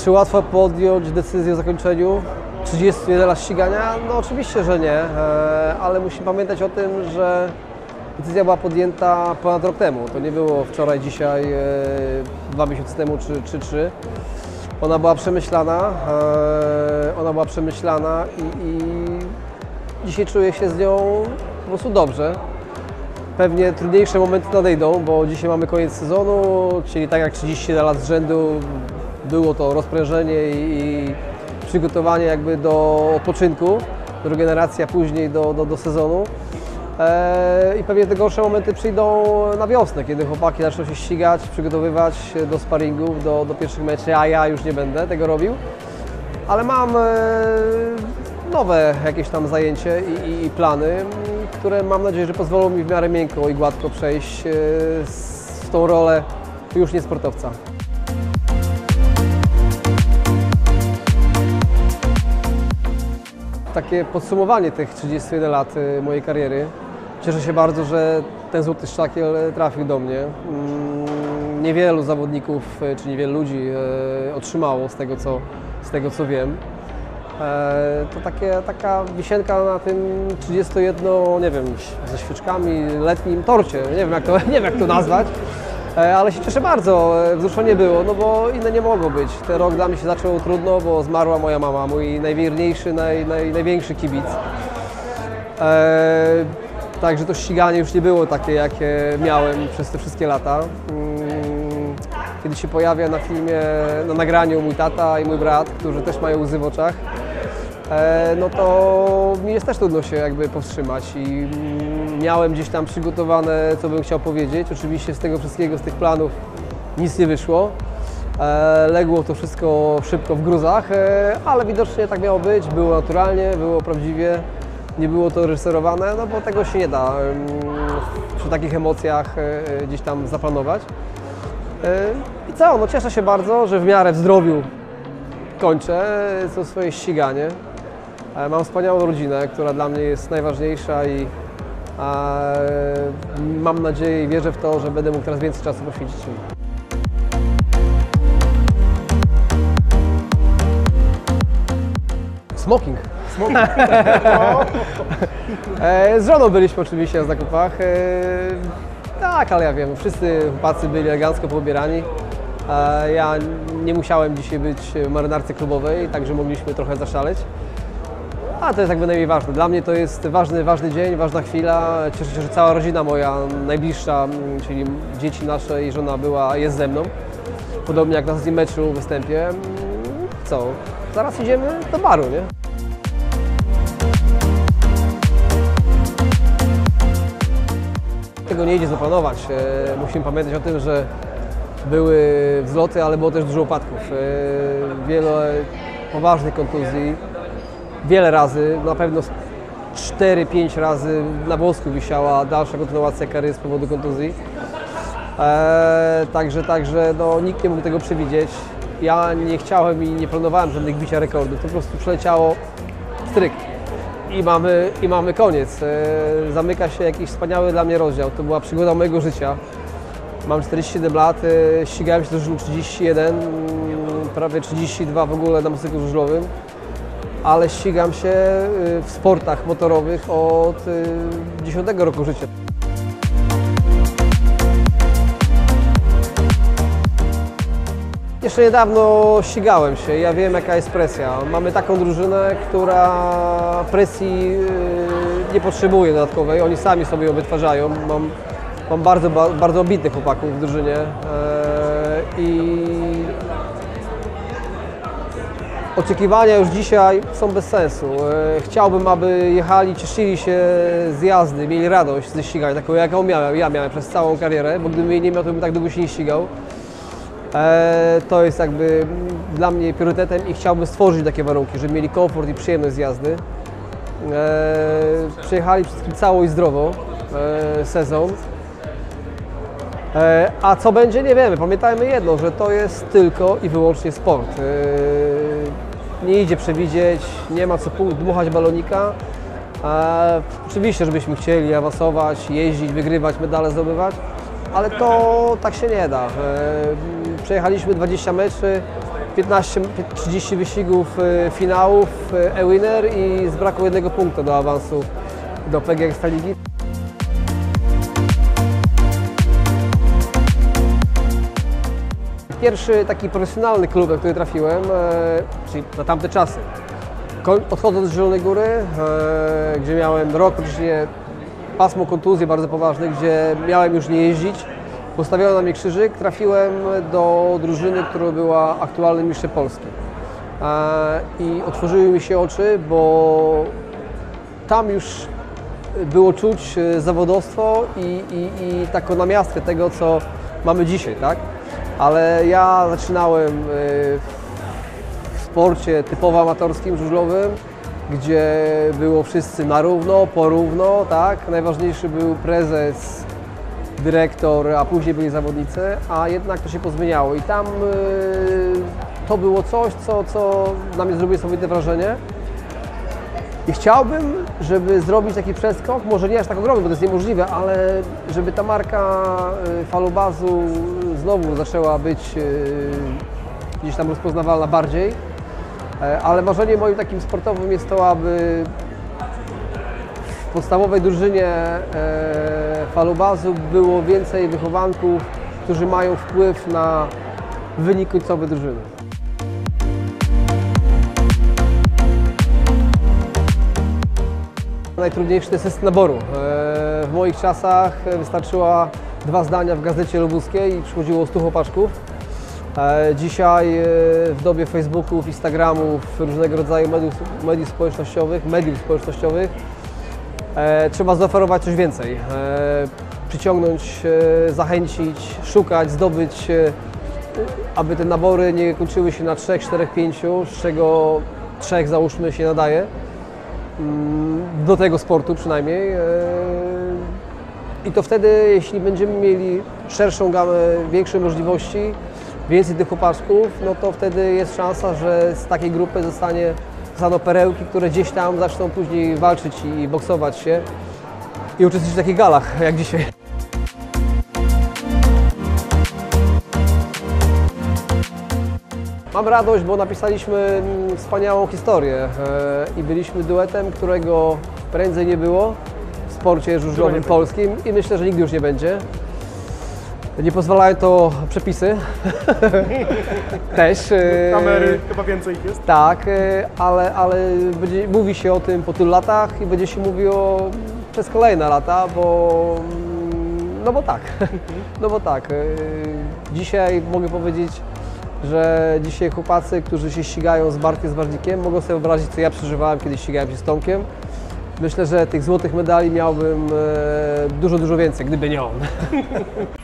Czy łatwo podjąć decyzję o zakończeniu 31 lat ścigania? No oczywiście, że nie, ale musimy pamiętać o tym, że decyzja była podjęta ponad rok temu. To nie było wczoraj, dzisiaj, 2 miesiące temu czy 3. Ona była przemyślana i dzisiaj czuję się z nią po prostu dobrze. Pewnie trudniejsze momenty nadejdą, bo dzisiaj mamy koniec sezonu, czyli tak jak 31 lat z rzędu było to rozprężenie i przygotowanie jakby do odpoczynku, do regeneracji, a później do sezonu. I pewnie te gorsze momenty przyjdą na wiosnę, kiedy chłopaki zaczną się ścigać, przygotowywać do sparingów, do pierwszych meczów, a ja już nie będę tego robił. Ale mam nowe jakieś tam zajęcie i plany, które mam nadzieję, że pozwolą mi w miarę miękko i gładko przejść w tą rolę już nie sportowca. Takie podsumowanie tych 31 lat mojej kariery. Cieszę się bardzo, że ten złoty sztakiel trafił do mnie. Niewielu zawodników, czy niewielu ludzi otrzymało z tego co wiem. To taka wisienka na tym 31, nie wiem, ze świeczkami, letnim torcie. Nie wiem jak to nazwać, ale się cieszę bardzo. Wzruszenie było, no bo inne nie mogło być. Ten rok dla mnie się zaczął trudno, bo zmarła moja mama, mój najwierniejszy, największy kibic. Także to ściganie już nie było takie, jakie miałem przez te wszystkie lata. Kiedy się pojawia na filmie, na nagraniu mój tata i mój brat, którzy też mają łzy w oczach, no to mi jest też trudno się jakby powstrzymać i miałem gdzieś tam przygotowane, co bym chciał powiedzieć. Oczywiście z tego wszystkiego, z tych planów nic nie wyszło. Legło to wszystko szybko w gruzach, ale widocznie tak miało być, było naturalnie, było prawdziwie. Nie było to reżyserowane, no bo tego się nie da przy takich emocjach gdzieś tam zaplanować. I co, no cieszę się bardzo, że w miarę w zdrowiu kończę to swoje ściganie. Mam wspaniałą rodzinę, która dla mnie jest najważniejsza i mam nadzieję i wierzę w to, że będę mógł teraz więcej czasu poświęcić im. Smoking. Z żoną byliśmy oczywiście na zakupach. Tak, ale ja wiem, wszyscy chłopacy byli elegancko poubierani. Ja nie musiałem dzisiaj być w marynarce klubowej, także mogliśmy trochę zaszaleć. A to jest jakby najmniej ważne. Dla mnie to jest ważny dzień, ważna chwila. Cieszę się, że cała rodzina moja najbliższa, czyli dzieci nasze i żona jest ze mną. Podobnie jak na ostatnim meczu, występie. Co? Zaraz idziemy do baru, nie? Tego nie idzie zaplanować. Musimy pamiętać o tym, że były wzloty, ale było też dużo upadków. Wiele poważnych kontuzji. Wiele razy, na pewno 4-5 razy na włosku wisiała dalsza kontynuacja kariery z powodu kontuzji. Także no, nikt nie mógł tego przewidzieć. Ja nie chciałem i nie planowałem żadnych bicia rekordów. To po prostu przeleciało stryk. I mamy koniec. Zamyka się jakiś wspaniały dla mnie rozdział. To była przygoda mojego życia. Mam 47 lat, ścigałem się do żużlu 31, prawie 32 w ogóle na motocyklu żużlowym, ale ścigam się w sportach motorowych od 10 roku życia. Jeszcze niedawno ścigałem się, ja wiem jaka jest presja. Mamy taką drużynę, która presji nie potrzebuje dodatkowej, oni sami sobie ją wytwarzają. Mam bardzo ambitnych chłopaków w drużynie i oczekiwania już dzisiaj są bez sensu. Chciałbym, aby jechali, cieszyli się z jazdy, mieli radość ze ścigania, taką jaką ja miałem przez całą karierę, bo gdybym jej nie miał, to bym tak długo się nie ścigał. To jest jakby dla mnie priorytetem i chciałbym stworzyć takie warunki, żeby mieli komfort i przyjemność z jazdy. Przyjechali wszystkim cało i zdrowo sezon. A co będzie, nie wiemy. Pamiętajmy jedno, że to jest tylko i wyłącznie sport. Nie idzie przewidzieć, nie ma co dmuchać balonika. Oczywiście, żebyśmy chcieli awansować, jeździć, wygrywać, medale zdobywać, ale to tak się nie da. Przejechaliśmy 20 meczy, 30 wyścigów finałów e-winner i zbrakło jednego punktu do awansu do PG Ekstraligi. Pierwszy taki profesjonalny klub, na który trafiłem, czyli na tamte czasy, odchodząc z Zielonej Góry, gdzie miałem rok, praktycznie pasmo kontuzji bardzo poważnych, gdzie miałem już nie jeździć, postawiono na mnie krzyżyk, trafiłem do drużyny, która była aktualnym mistrzem Polski. I otworzyły mi się oczy, bo tam już było czuć zawodowstwo i taką namiastkę tego, co mamy dzisiaj, tak? Ale ja zaczynałem w sporcie typowo amatorskim, żużlowym, gdzie było wszyscy na równo, porówno, tak? Najważniejszy był prezes, dyrektor, a później byli zawodnicy, a jednak to się pozmieniało i tam to było coś, co na mnie zrobiło sobie wrażenie. I chciałbym, żeby zrobić taki przeskok, może nie aż tak ogromny, bo to jest niemożliwe, ale żeby ta marka Falubazu znowu zaczęła być gdzieś tam rozpoznawalna bardziej. Ale marzeniem moim takim sportowym jest to, aby w podstawowej drużynie Falubazu było więcej wychowanków, którzy mają wpływ na wynik końcowy drużyny. Najtrudniejszy to jest test naboru. W moich czasach wystarczyła 2 zdania w Gazecie Lubuskiej i przychodziło 100 chłopaczków. Dzisiaj w dobie Facebooków, Instagramów, różnego rodzaju mediów społecznościowych trzeba zaoferować coś więcej. Przyciągnąć, zachęcić, szukać, zdobyć, aby te nabory nie kończyły się na 3, 4, 5, z czego 3 załóżmy się nadaje. Do tego sportu przynajmniej. I to wtedy, jeśli będziemy mieli szerszą gamę, większe możliwości, więcej tych chłopaczków, no to wtedy jest szansa, że z takiej grupy zostaną perełki, które gdzieś tam zaczną później walczyć i boksować się i uczestniczyć w takich galach jak dzisiaj. Mam radość, bo napisaliśmy wspaniałą historię i byliśmy duetem, którego prędzej nie było w sporcie żużlowym polskim i myślę, że nigdy już nie będzie. Nie pozwalają to przepisy. Też. Kamery, chyba więcej ich jest. Tak, ale mówi się o tym po tylu latach i będzie się mówiło przez kolejne lata, no bo tak. Dzisiaj mogę powiedzieć, że dzisiaj chłopacy, którzy się ścigają z Bartkiem Zważnikiem, mogą sobie wyobrazić, co ja przeżywałem, kiedy ścigałem się z Tomkiem. Myślę, że tych złotych medali miałbym dużo więcej, gdyby nie on.